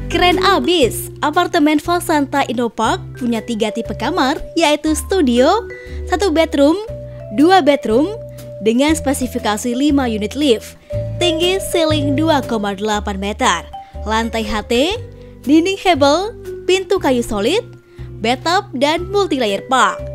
Keren abis, apartemen Valsanta Innopark punya 3 tipe kamar, yaitu studio, 1 bedroom, 2 bedroom, dengan spesifikasi 5 unit lift, tinggi ceiling 2,8 meter, lantai HT, dinding hebel, pintu kayu solid, bathtub, dan multi-layer park.